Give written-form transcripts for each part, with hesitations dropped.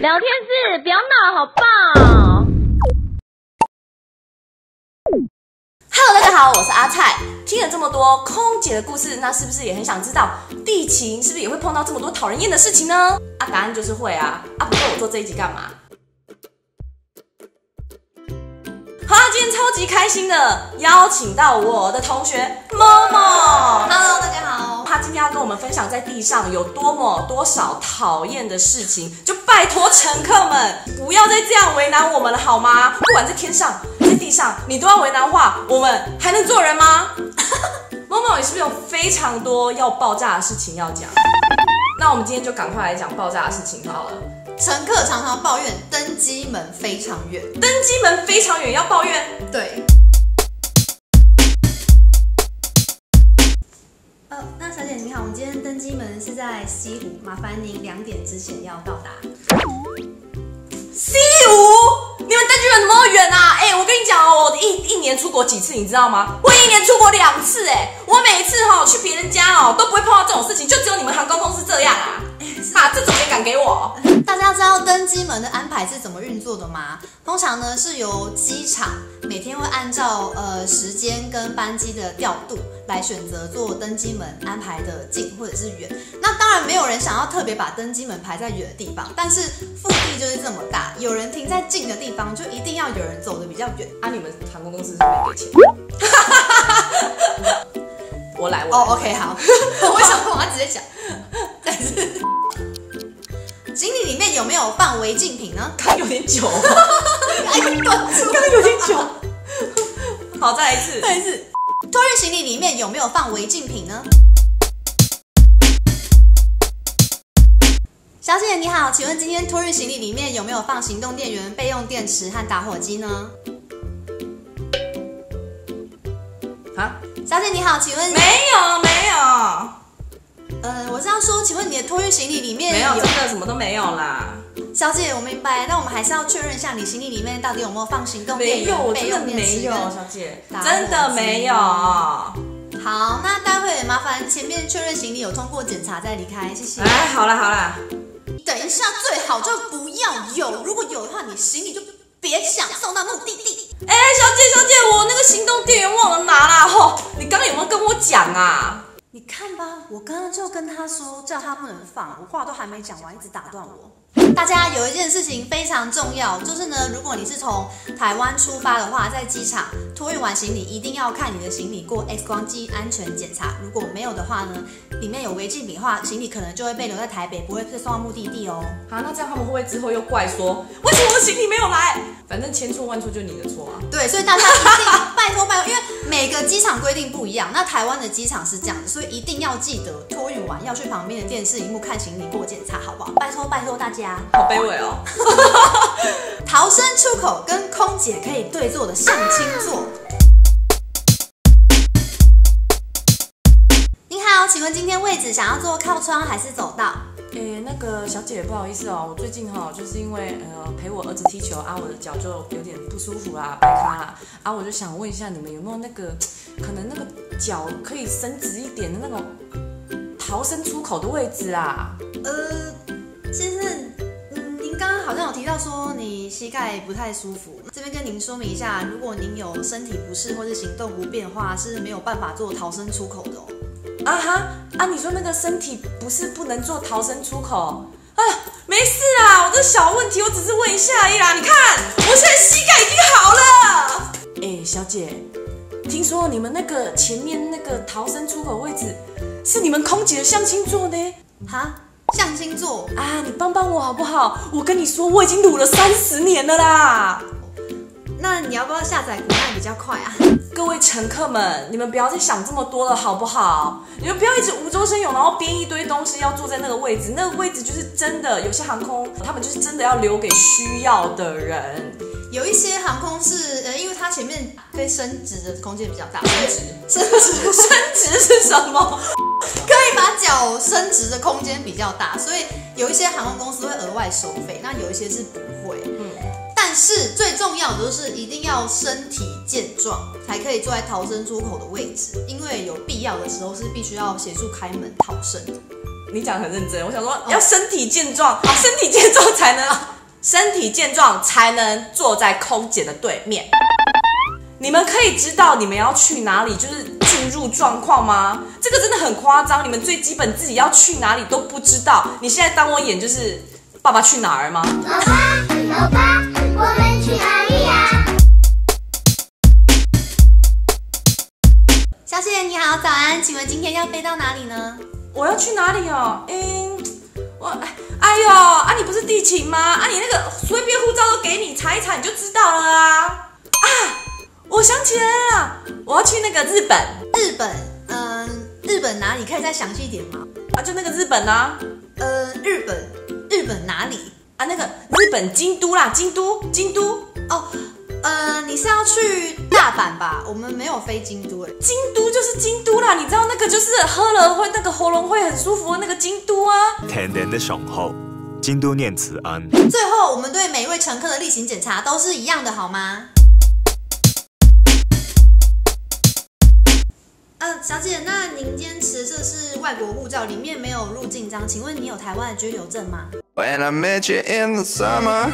聊天室不要闹好不好？ Hello， 大家好，我是阿菜。听了这么多空姐的故事，那是不是也很想知道地勤是不是也会碰到这么多讨人厌的事情呢？答案就是会啊！不过我做这一集干嘛？好，今天超级开心的邀请到我的同学 Momo。Hello， 大家好。 他今天要跟我们分享在地上有多少讨厌的事情，就拜托乘客们不要再这样为难我们了好吗？不管在天上在地上，你都要为难话，我们还能做人吗？Momo， 你是不是有非常多要爆炸的事情要讲？那我们今天就赶快来讲爆炸的事情好了。 乘客常常抱怨登机门非常远， 登机门非常远要抱怨？ 对。那小姐你好，我们今天登机门是在西湖，麻烦您2点之前要到达。 西湖？你们登机门怎么那么远啊？我跟你讲哦，我一年出国几次，你知道吗？我1年出国2次，我每一次去别人家都不会碰到这种事情，就只有你们航空公司这样啊！这种也敢给我？ 大家知道登机门的安排是怎么运作的吗？通常呢是由机场每天会按照时间跟班机的调度来选择做登机门安排的近或者是远。那当然没有人想要特别把登机门排在远的地方，但是腹地就是这么大，有人停在近的地方，就一定要有人走得比较远。 你们航空公司是没给钱？我来。 OK， 好。我想我要直接讲，但是。行李里面有没有放违禁品呢？ 刚有点久， 刚有点久。好，再来一次。 托运行李里面有没有放违禁品呢？小姐你好，请问今天托运行李里面有没有放行动电源、备用电池和打火机呢？小姐你好，请问没有。 我是要说，请问你的托运行李里面没有，真的什么都没有啦。 小姐，我明白，但我们还是要确认一下，你行李里面到底有没有放行动电源、备用电池？ 没有，小姐，真的没有。 好，那待会麻烦前面确认行李有通过检查再离开，谢谢。 好啦。 等一下，最好就不要有，如果有的话，你行李就别想送到目的地。 小姐，我那个行动电源忘了拿啦。你刚刚有没有跟我讲啊？ 你看吧，我刚刚就跟他说，叫他不能放，我话都还没讲完，一直打断我。大家有一件事情非常重要，就是呢，如果你是从台湾出发的话，在机场托运完行李，一定要看你的行李过 X 光机安全检查。如果没有的话呢，里面有违禁品的话，行李可能就会被留在台北，不会被送到目的地哦。 那这样他们会不会之后又怪说，为什么我的行李没有来？反正千错万错就是你的错啊。对， 所以大家一定拜托，因为每个机场规定不一样。那台湾的机场是这样的，所以一定要记得托运完要去旁边的电视荧幕看行李过检查，好不好？拜托大家。 好卑微哦。 逃生出口跟空姐可以对坐的相亲座。您好，请问今天位置想要坐靠窗还是走道？ 那个小姐不好意思哦，我最近就是因为陪我儿子踢球我的脚就有点不舒服啦，摆咖啦我就想问一下你们有没有那个可能那个脚可以伸直一点的那种逃生出口的位置啊？ 其实您刚刚好像有提到说你膝盖不太舒服，这边跟您说明一下，如果您有身体不适或是行动不便的话，是没有办法做逃生出口的哦。 你说那个身体不能做逃生出口？没事啦，我这小问题，我只是问一下而已啦。你看，我现在膝盖已经好了。小姐，听说你们那个前面那个逃生出口位置是你们空姐的相亲座呢？ 相亲座你帮帮我好不好？我跟你说，我已经撸了30年了啦。 那你要不要下载国难比较快啊？ 各位乘客们，你们不要再想这么多了，好不好？你们不要一直无中生有，然后编一堆东西要坐在那个位置。那个位置就是真的，有些航空他们就是真的要留给需要的人。 有一些航空是因为它前面可以伸直的空间比较大。 伸直是什么？ 可以把脚伸直的空间比较大，所以有一些航空公司会额外收费，那有一些是不会。但是最重要的就是一定要身体健壮，才可以坐在逃生出口的位置，因为有必要的时候是必须要协助开门逃生。 你讲得很认真，我想说要身体健壮，身体健壮才能身体健壮才能坐在空姐的对面。你们可以知道你们要去哪里，就是进入状况吗？这个真的很夸张，你们最基本自己要去哪里都不知道。你现在当我演就是爸爸去哪儿吗？ 老爸，老爸，我们去哪里呀？ 小姐你好，早安，请问今天要飞到哪里呢？ 我要去哪里哦？哎呦啊，你不是地勤吗？啊，你那个随便护照都给你查一查你就知道了啊！我想起来了，我要去那个日本。 日本哪里？可以再详细一点吗？ 啊，就那个日本啊。 日本哪里？ 啊，那个日本京都啦，京都。 哦，你是要去大阪吧？我们没有飞京都诶。 京都就是京都啦，你知道那个就是喝了会那个喉咙会很舒服的那个京都啊。 天然的雄厚，京都念慈庵。 最后，我们对每一位乘客的例行检查都是一样的，好吗？小姐，那您坚持这是外国护照，里面没有入境章，请问你有台湾的居留证吗？ When I met you in the summer。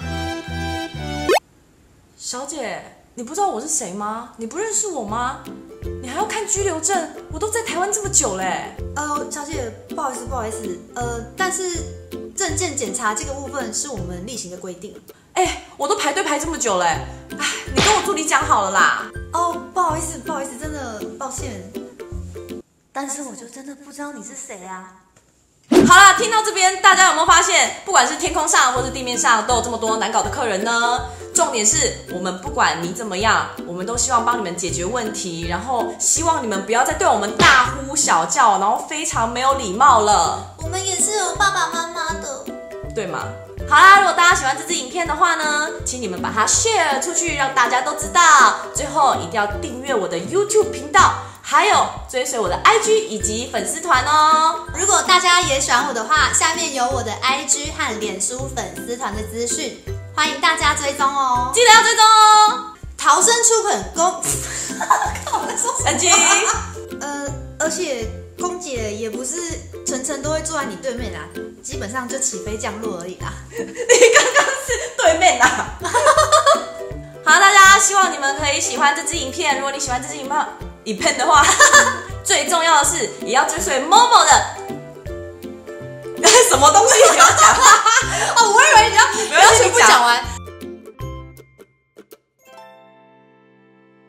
小姐，你不知道我是谁吗？你不认识我吗？你还要看居留证？我都在台湾这么久嘞。 小姐，不好意思，但是证件检查这个部分是我们例行的规定。 我都排队排这么久嘞，你跟我助理讲好了啦。 不好意思，真的抱歉。但是我就真的不知道你是谁啊。 好啦，听到这边，大家有没有发现，不管是天空上或是地面上，都有这么多难搞的客人呢？重点是我们不管你怎么样，我们都希望帮你们解决问题，然后希望你们不要再对我们大呼小叫，然后非常没有礼貌了。 我们也是有爸爸妈妈的， 对吗？好啦，如果大家喜欢这支影片的话呢，请你们把它 share 出去，让大家都知道。最后一定要订阅我的 YouTube 频道，还有追随我的 IG 以及粉丝团哦。 如果大家也喜欢我的话，下面有我的 IG 和脸书粉丝团的资讯，欢迎大家追踪哦。 记得要追踪哦。 逃生出口公，看我在说什么？ 安静。 而且空姐也不是层都会坐在你对面啦，基本上就起飞降落而已啦。 你刚刚是对面啊。好，大家希望你们可以喜欢这支影片。如果你喜欢这支影片的话，最重要的是也要追随 Momo 的。什么东西你要讲？ 我以为你要不讲完。